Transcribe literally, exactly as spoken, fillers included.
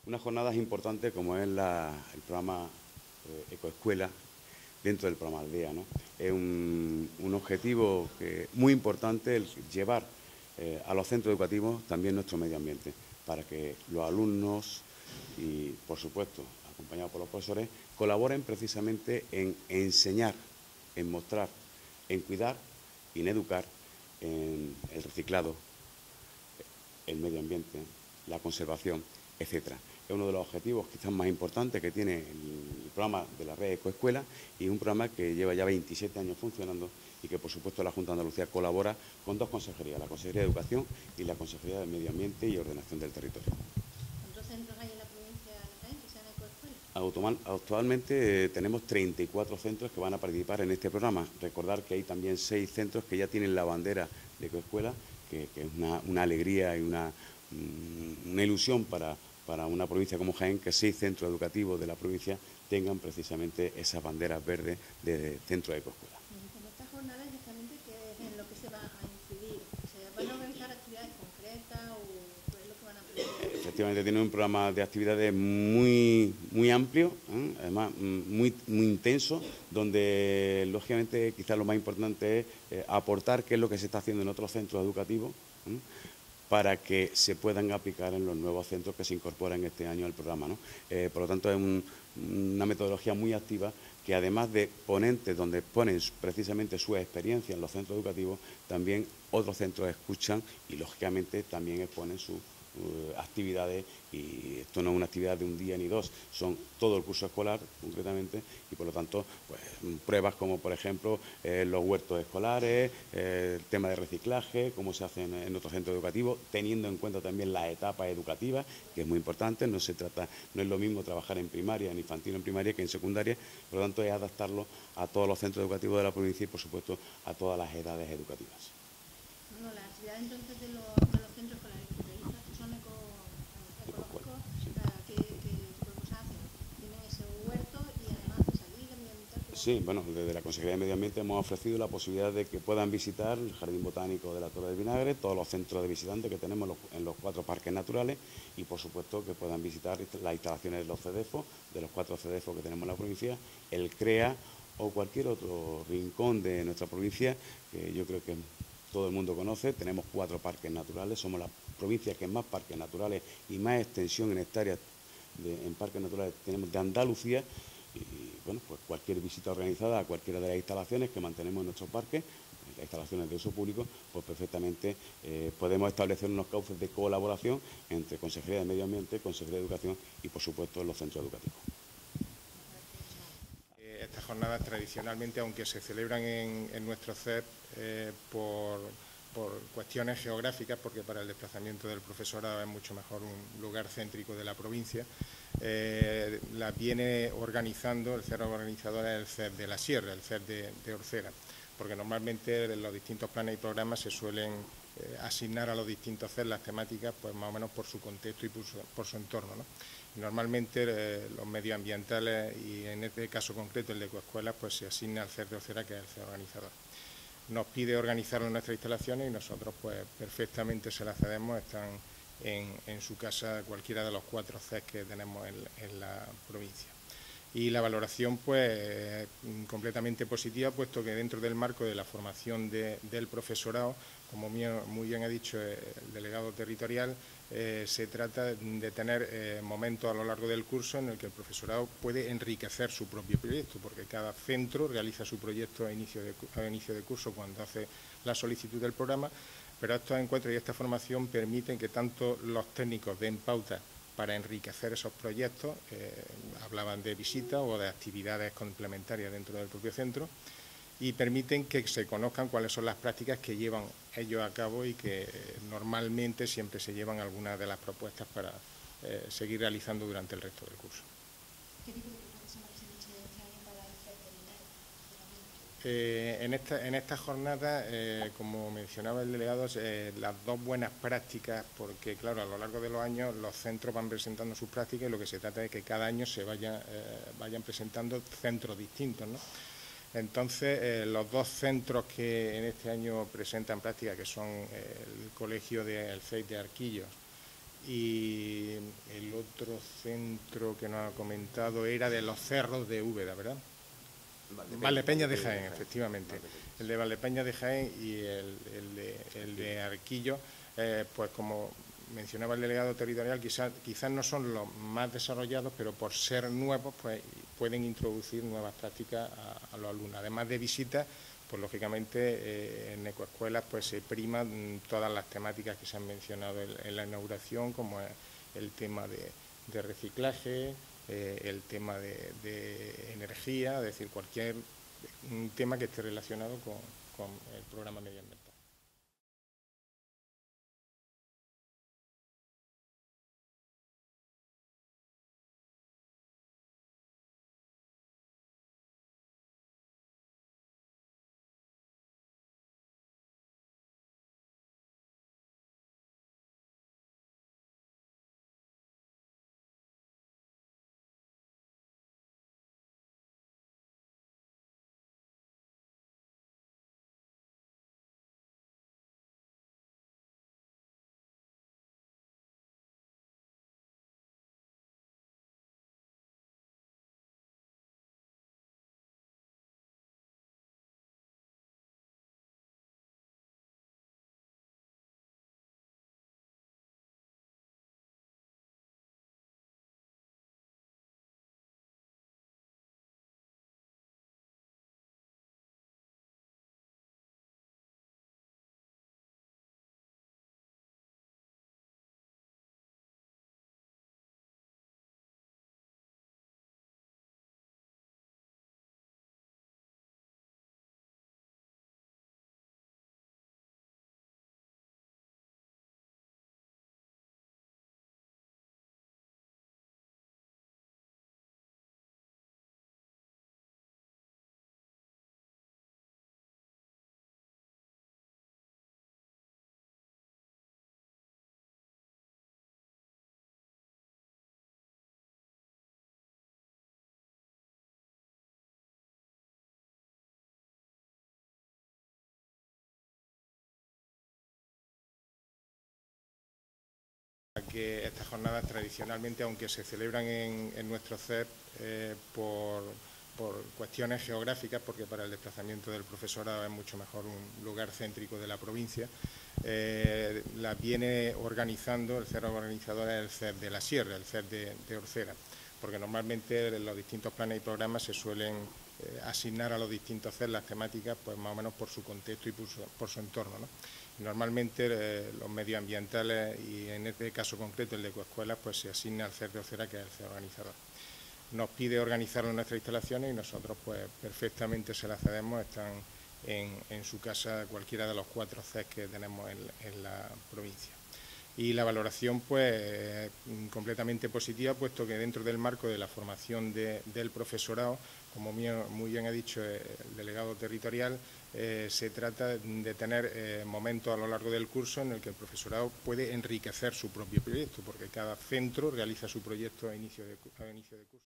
unas jornadas importantes como es la, el programa eh, Ecoescuela dentro del programa Aldea, ¿no? Es un, un objetivo que, muy importante el llevar eh, a los centros educativos también nuestro medio ambiente, para que los alumnos y, por supuesto, acompañados por los profesores, colaboren precisamente en enseñar, en mostrar, en cuidar y en educar en el reciclado, el medio ambiente, la conservación, etcétera. Es uno de los objetivos quizás más importantes que tiene el programa de la red Ecoescuela y un programa que lleva ya veintisiete años funcionando y que, por supuesto, la Junta de Andalucía colabora con dos consejerías, la Consejería de Educación y la Consejería de Medio Ambiente y Ordenación del Territorio. ¿Cuántos centros hay en la provincia de Jaén que sean Ecoescuela? Actualmente eh, tenemos treinta y cuatro centros que van a participar en este programa. Recordar que hay también seis centros que ya tienen la bandera de Ecoescuela, que, que es una, una alegría y una, una ilusión para, para una provincia como Jaén, que seis centros educativos de la provincia tengan precisamente esas banderas verdes de centro de Ecoescuela. En esta jornada exactamente qué es en lo que se va a incidir. ¿Se van a organizar actividades concretas o qué es lo que van a aprender? Efectivamente, tiene un programa de actividades muy, muy amplio, ¿eh? Además muy, muy intenso, donde lógicamente quizás lo más importante es eh, aportar qué es lo que se está haciendo en otros centros educativos, ¿eh? para que se puedan aplicar en los nuevos centros que se incorporan este año al programa, ¿no? Eh, por lo tanto, es un, una metodología muy activa que, además de ponentes donde ponen precisamente su experiencia en los centros educativos, también otros centros escuchan y, lógicamente, también exponen sus uh, actividades, y esto no es una actividad de un día ni dos, son todo el curso escolar, concretamente, y, por lo tanto, pues, pruebas como, por ejemplo, eh, los huertos escolares, eh, el tema de reciclaje, cómo se hace en, en otros centros educativos, teniendo en cuenta también las etapas educativas, que es muy importante. No se trata, no es lo mismo trabajar en primaria, en infantil en primaria, que en secundaria. Por lo tanto, es adaptarlo a todos los centros educativos de la provincia y, por supuesto, a todas las edades educativas. Bueno, las actividades entonces de los, de los centros escolares que realizan son eco, ecológicos, sí. ¿qué, qué tipo de cosas hacen? Tienen ese huerto y además de salir ambiental. Sí, bueno, desde la Consejería de Medio Ambiente hemos ofrecido la posibilidad de que puedan visitar el Jardín Botánico de la Torre del Vinagre, todos los centros de visitantes que tenemos en los, en los cuatro parques naturales, y, por supuesto, que puedan visitar las instalaciones de los CEDEFOS, de los cuatro CEDEFOS que tenemos en la provincia, el CREA o cualquier otro rincón de nuestra provincia, que yo creo que todo el mundo conoce. Tenemos cuatro parques naturales, somos la provincia que más parques naturales y más extensión en hectáreas de, en parques naturales tenemos de Andalucía. Y, bueno, pues cualquier visita organizada a cualquiera de las instalaciones que mantenemos en nuestros parques, las instalaciones de uso público, pues perfectamente eh, podemos establecer unos cauces de colaboración entre Consejería de Medio Ambiente, Consejería de Educación y, por supuesto, los centros educativos. Estas jornadas tradicionalmente, aunque se celebran en, en nuestro C E P eh, por, por cuestiones geográficas, porque para el desplazamiento del profesorado es mucho mejor un lugar céntrico de la provincia, eh, las viene organizando, el C E P organizador es el C E P de la Sierra, el C E P de, de Orcera, porque normalmente los distintos planes y programas se suelen eh, asignar a los distintos C E P las temáticas, pues más o menos por su contexto y por su, por su entorno, ¿no? Normalmente eh, los medioambientales, y en este caso concreto el de Ecoescuelas, pues se asigna al C E P de Orcera, que es el C E P organizador. Nos pide organizarlo en nuestras instalaciones y nosotros pues perfectamente se las cedemos, están en, en su casa cualquiera de los cuatro C E P que tenemos en, en la provincia. Y la valoración pues es completamente positiva, puesto que dentro del marco de la formación de, del profesorado, como muy bien ha dicho el delegado territorial, eh, se trata de tener eh, momentos a lo largo del curso en el que el profesorado puede enriquecer su propio proyecto, porque cada centro realiza su proyecto a inicio de, a inicio de curso cuando hace la solicitud del programa, pero estos encuentros y esta formación permiten que tanto los técnicos den pautas para enriquecer esos proyectos, eh, hablaban de visitas o de actividades complementarias dentro del propio centro, y permiten que se conozcan cuáles son las prácticas que llevan ellos a cabo y que normalmente siempre se llevan algunas de las propuestas para eh, seguir realizando durante el resto del curso. ¿Qué tipo de profesionales se han hecho este año para el C E P de Linares? Eh, en, esta, en esta jornada, eh, como mencionaba el delegado, eh, las dos buenas prácticas, porque claro, a lo largo de los años los centros van presentando sus prácticas y lo que se trata es que cada año se vaya, eh, vayan presentando centros distintos, ¿no? Entonces, eh, los dos centros que en este año presentan prácticas, que son eh, el colegio del C E I de Arquillos y el otro centro que nos ha comentado era de los cerros de Úbeda, ¿verdad? Valdepeña, Valdepeña de Jaén, Jaén, efectivamente. Valdepeña. El de Valdepeña de Jaén y el, el, de, el de Arquillo, eh, pues como mencionaba el delegado territorial, quizás quizás no son los más desarrollados, pero por ser nuevos, pues pueden introducir nuevas prácticas a, a los alumnos. Además de visitas, pues lógicamente eh, en ecoescuelas pues se priman todas las temáticas que se han mencionado en, en la inauguración, como es el tema de, de reciclaje, eh, el tema de, de energía, es decir, cualquier un tema que esté relacionado con, con el programa medioambiental. Que estas jornadas tradicionalmente, aunque se celebran en, en nuestro C E P eh, por, por cuestiones geográficas, porque para el desplazamiento del profesorado es mucho mejor un lugar céntrico de la provincia, eh, las viene organizando, el centro organizador es el C E P de la Sierra, el C E P de, de Orcera, porque normalmente en los distintos planes y programas se suelen eh, asignar a los distintos C E P las temáticas pues más o menos por su contexto y por su, por su entorno, ¿no? Normalmente eh, los medioambientales y en este caso concreto el de ecoescuelas pues se asigna al C E P de Orcera, que es el C E P organizador. Nos pide organizarlo en nuestras instalaciones y nosotros pues perfectamente se las cedemos, están en, en su casa cualquiera de los cuatro C E P que tenemos en, en la provincia. Y la valoración pues es completamente positiva, puesto que dentro del marco de la formación de, del profesorado, como muy bien ha dicho el delegado territorial, eh, se trata de tener eh, momentos a lo largo del curso en el que el profesorado puede enriquecer su propio proyecto, porque cada centro realiza su proyecto a inicio de, a inicio de curso.